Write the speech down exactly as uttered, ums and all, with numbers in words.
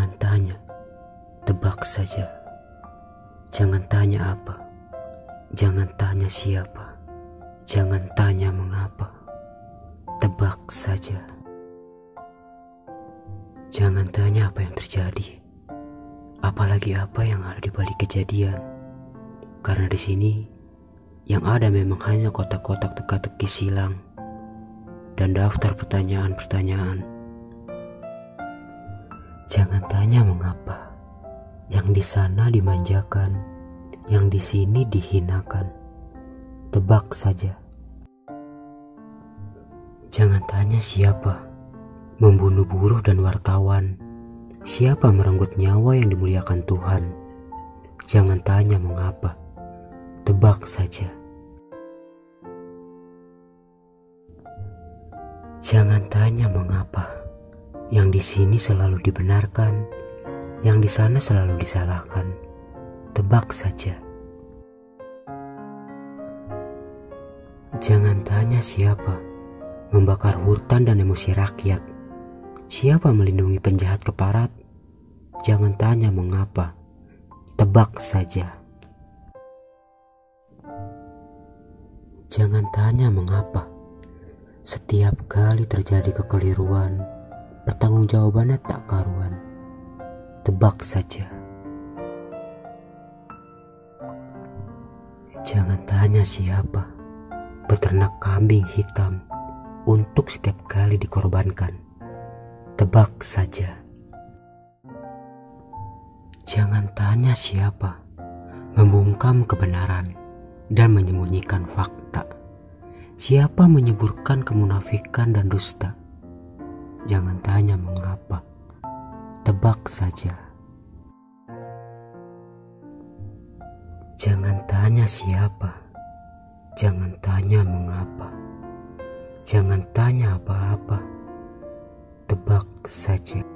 Jangan tanya, tebak saja. Jangan tanya apa, jangan tanya siapa, jangan tanya mengapa, tebak saja. Jangan tanya apa yang terjadi, apalagi apa yang ada di balik kejadian. Karena di sini yang ada memang hanya kotak-kotak teka-teki silang dan daftar pertanyaan-pertanyaan. Jangan tanya mengapa, yang di sana dimanjakan, yang di sini dihinakan. Tebak saja. Jangan tanya siapa membunuh buruh dan wartawan, siapa merenggut nyawa yang dimuliakan Tuhan. Jangan tanya mengapa, tebak saja. Jangan tanya mengapa, yang di sini selalu dibenarkan, yang di sana selalu disalahkan. Tebak saja. Jangan tanya siapa membakar hutan dan emosi rakyat, siapa melindungi penjahat keparat. Jangan tanya mengapa, tebak saja. Jangan tanya mengapa setiap kali terjadi kekeliruan, pertanggungjawabannya tak karuan. Tebak saja. Jangan tanya siapa peternak kambing hitam untuk setiap kali dikorbankan. Tebak saja. Jangan tanya siapa membungkam kebenaran dan menyembunyikan fakta, siapa menyuburkan kemunafikan dan dusta. Jangan tanya mengapa, tebak saja. Jangan tanya siapa, jangan tanya mengapa, jangan tanya apa-apa, tebak saja.